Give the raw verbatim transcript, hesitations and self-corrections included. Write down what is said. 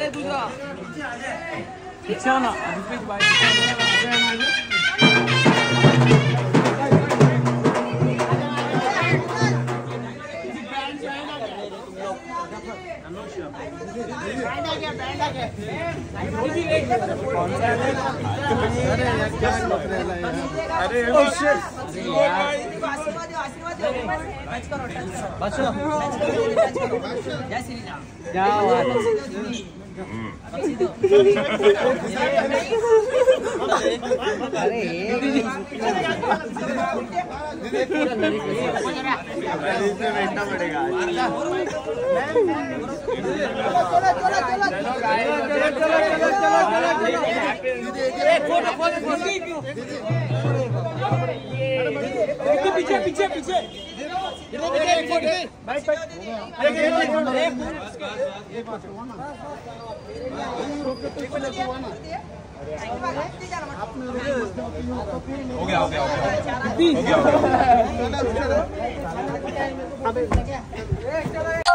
दूसरा पीछे ना रिपीट बाय बैंड आ गया बैंड आ गया अरे आशीर्वाद आशीर्वाद मैच करो बस मैच करो जय श्री राम क्या बात इसमें बैठना पड़ेगा पीछे पीछे पीछे हो गया हो गया हो गया